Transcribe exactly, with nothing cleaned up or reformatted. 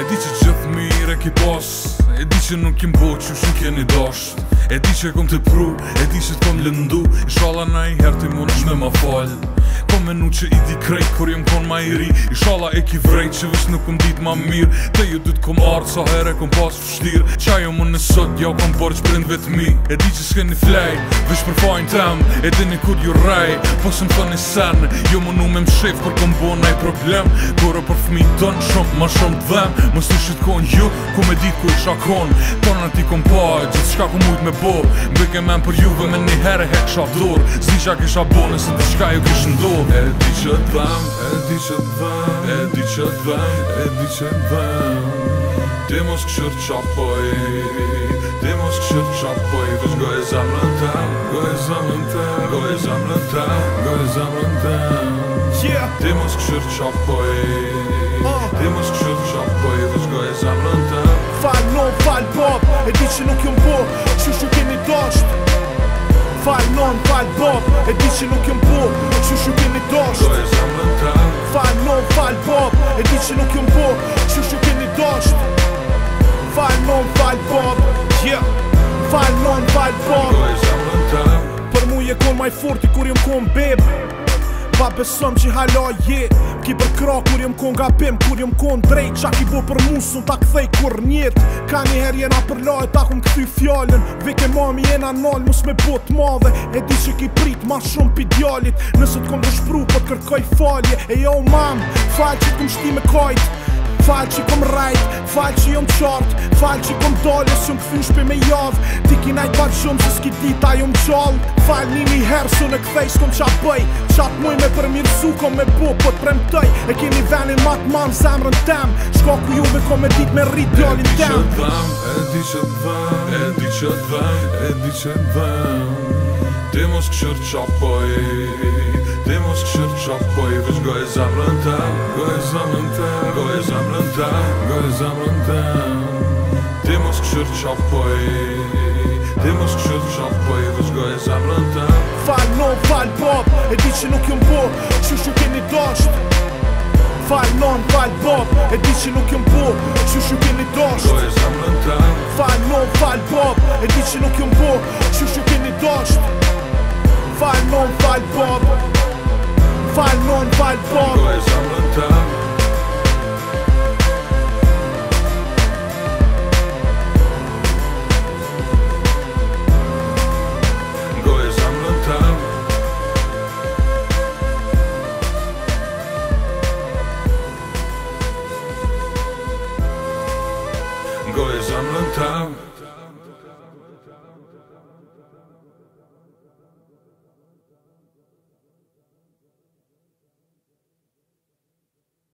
E di që gjithë mire ki pas, e di që nuk kem po që shumë keni dasht, e di që kom të pru, e di që t'kom lëndu, Inshallah na i her t'i mon është me ma fal. Kom menu që i di krejt kur jem kon ma i ri, Inshallah e ki vrejt që vish nuk kom dit ma mirë. Te ju du t'kom ardh sa here kom pas fështir, qa jo më nësot ja kom borq brindve t'mi. E di që s'keni flej, vish për fajn tem, e dini kur ju rej, po s'm thoni sen, jo më nu me mshef kur kom bo naj problem. Kore për fmi ton shumë ma shumë t'dhem, mës të shit kon ju, ku me dit ku isha kon. Tona ti kom pa, gjithë shka ku mujt me bo, mbike men për juve me një here hek shavdor. Zi qa kisha bo nëse t'i shka ju kish ndor. E di që t'dhem, e di që t'dhem, e di që t'dhem, e di që t'dhem. Ti mos këshër qapoj, ti mos këshër qapoj, veç goj e zemrën tem, goj e zemrën tem, goj e zemrën tem, goj e zemrën tem. Ti mos këshër qapoj, ti mos këshër qapoj, veç goj e zemrën tem. Fal non, fal bob, e di që nuk jom bo, që shu keni dasht. Fal non, fal bob, e di që nuk jom bo, që shu keni dasht. Goj e zemrën tem. Fal non, fal bob, e di që nuk jom bo, që shu keni dasht. Fal non, fal bob, yeah. Fal non, fal bob, Goj e zemrën tem. për mu je kon maj forti kur jem kon beb. Pa besom që hala je, ki për kra kur jem kon gabim, kur jem kon drejt, qa ki bo për mu sun ta kthej kur njet. Ka njëher jena për lajt, ta kum këthy fjallën, vike mami jena nal, mus me bot madhe. E di që ki prit ma shumë pi djallit, nëse t'kom të shpru po t'kërkoj falje. E jo mam, fal që t'kom shti me kajt, fal që kom rajt, fal që jom qart, fal që kom dalje s'jom këthyn shpe me jav. Ti ki najt pa shumë se s'ki dita jom gjall. Fal një një herë su në kthej s'kom qa bëj, qat muj me përmirësu kom me bo po t'premtoj. E keni venin mat man zemrën tem, shka ku juve kom me dit me rrit djallin tem. E di që t'dhem, e di që t'dhem, e di që t'dhem. Ti mos këshër qapoj, ti mos këshër qapoj, veç goj e zemrën tem, goj e zemrën tem, goj e zemrën tem, goj e zemrën tem. Ti mos këshër qapoj, ti mos këshër qapoj, veç goj e zemrën tem. Fal non, fal bob, e di që nuk jom bo, që shu keni dasht. Fal non, fal bob, e di që nuk jom bo, që shu keni dasht. Goj e zemrën tem. Fal non, fal bob, e di që nuk jom bo, që shu keni dasht. Fal non, fal bob, fal non, fal bob, Goj e zemrën tem. Goj e zemrën tem. Goj e zemrën tem.